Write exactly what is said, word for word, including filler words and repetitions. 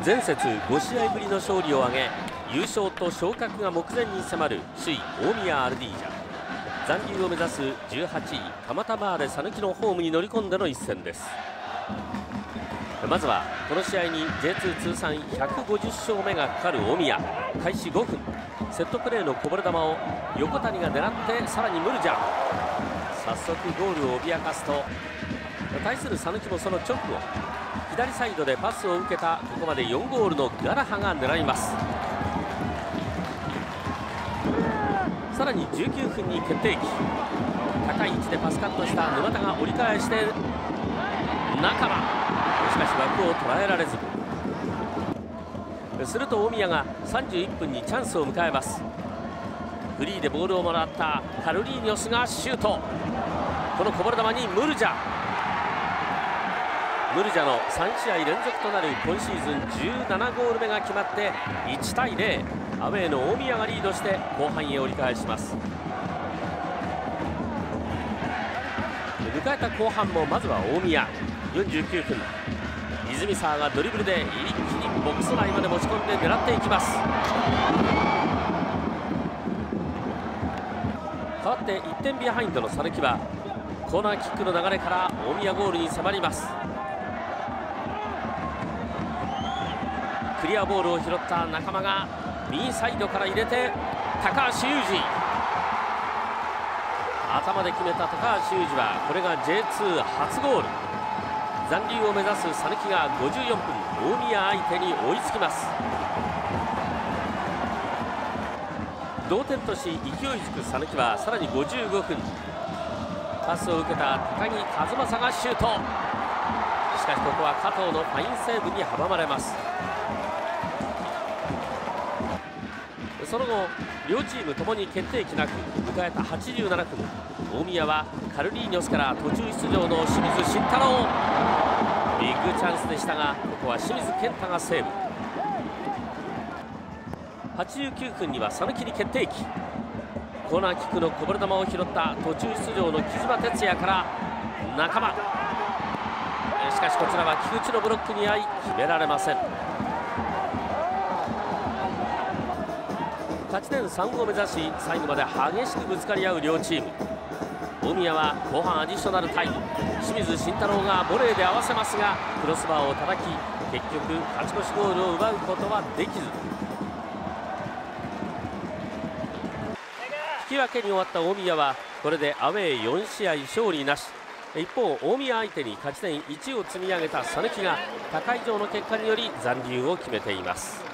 前節ご試合ぶりの勝利を挙げ、優勝と昇格が目前に迫る首位大宮アルディージャ。残留を目指すじゅうはちい蒲田バーレ讃岐のホームに乗り込んでの一戦です。まずはこの試合に ジェイツー 通算ひゃくごじゅっ勝目がかかる大宮。開始ごふん、セットプレーのこぼれ球を横谷が狙って、さらにムルジャン、早速ゴールを脅かすと、対する讃岐もその直後、左サイドでパスを受けたここまでよんゴールのガラハが狙います。さらにじゅうきゅうふんに決定機、高い位置でパスカットした沼田が折り返して中間、しかし枠を捉えられず、すると大宮がさんじゅういっぷんにチャンスを迎えます。フリーでボールをもらったカルリーニョスがシュート、このこぼれ球にムルジャ、ムルジャのさん試合連続となる今シーズンじゅうななゴール目が決まっていちたいゼロ、アウェーの大宮がリードして後半へ折り返します。迎えた後半もまずは大宮。よんじゅうきゅうふん、泉沢がドリブルで一気にボックス内まで持ち込んで狙っていきます。代わっていってんビハインドの讃岐はコーナーキックの流れから大宮ゴールに迫ります。クリアボールを拾った仲間が右サイドから入れて、高橋祐二、頭で決めた高橋祐二はこれが ジェイツー 初ゴール。残留を目指す讃岐がごじゅうよんぷん、大宮相手に追いつきます。同点とし勢いづく讃岐はさらにごじゅうごふん、パスを受けた高木和正がシュート、しかしここは加藤のファインセーブに阻まれます。その後両チームともに決定機なく迎えたはちじゅうななふん、大宮はカルリーニョスから途中出場の清水慎太郎、ビッグチャンスでしたがここは清水健太がセーブ。はちじゅうきゅうふんには讃岐に決定機、コーナーキックのこぼれ球を拾った途中出場の木島哲也から仲間、しかしこちらは菊池のブロックに遭い決められません。勝ち点さんを目指し最後まで激しくぶつかり合う両チーム。大宮は後半アディショナルタイム、清水慎太郎がボレーで合わせますがクロスバーを叩き、結局勝ち越しゴールを奪うことはできず、引き分けに終わった大宮はこれでアウェーよん試合勝利なし。一方大宮相手に勝ち点いちを積み上げた讃岐が他会場の結果により残留を決めています。